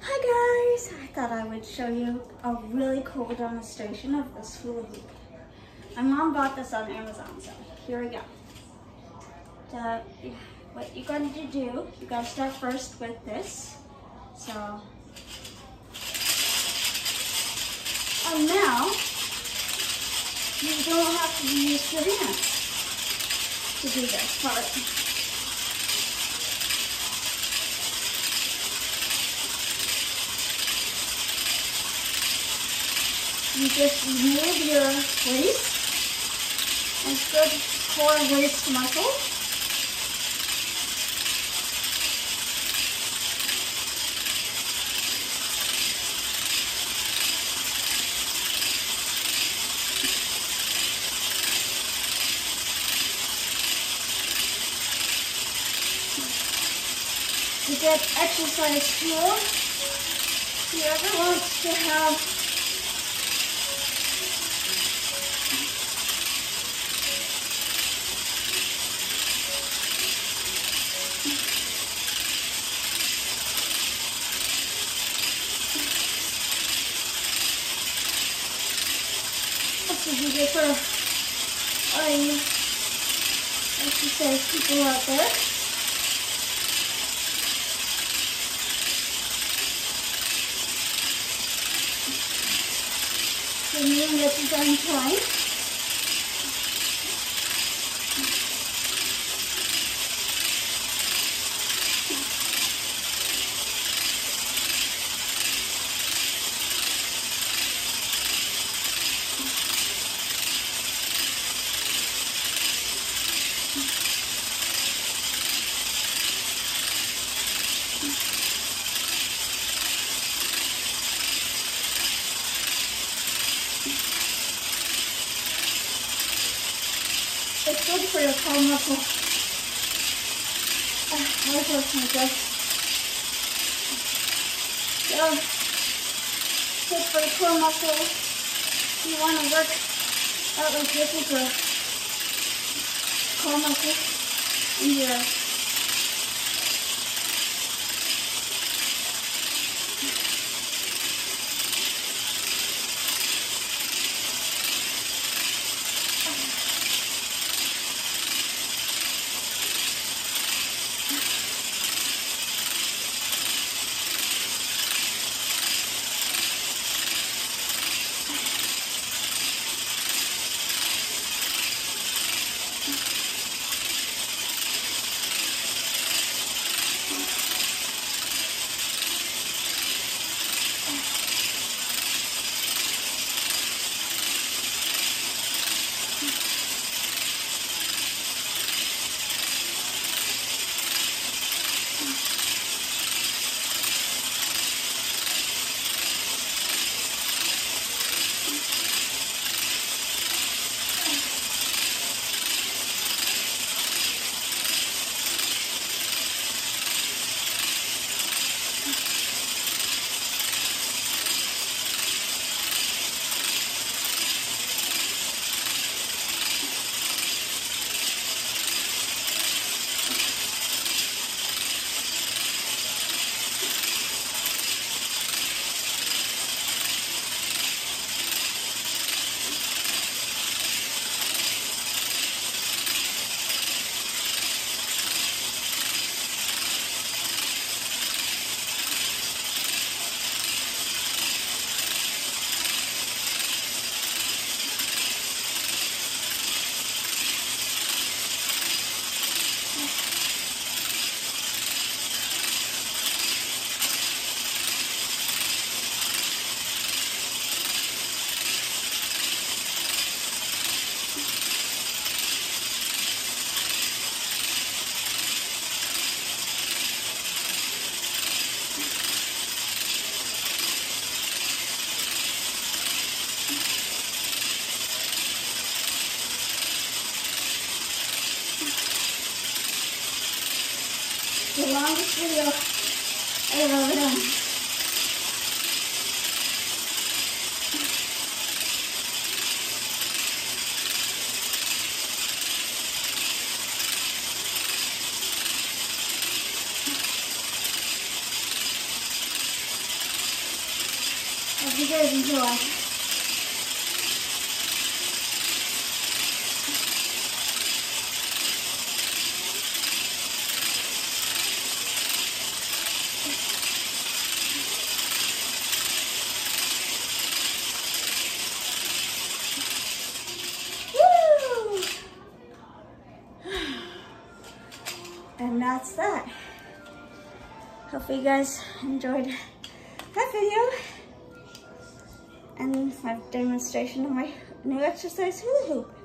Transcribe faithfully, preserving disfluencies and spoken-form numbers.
Hi guys! I thought I would show you a really cool demonstration of this hula hoop. My mom bought this on Amazon, so here we go. So, what you're going to do, you got to start first with this. So, and now, you don't have to use your hands to do this part. You just move your waist and good core waist muscle. To get exercise too, whoever wants to have this is good for all you exercise people out there. So you can get your done time. It's good for your core muscle. Uh, that hurts my gut. So, good for your core muscle. You want to work out like this with your core muscle and your the longest video I've ever done. hope you guys enjoy. And that's that. Hopefully you guys enjoyed that video and my demonstration of my new exercise hula hoop.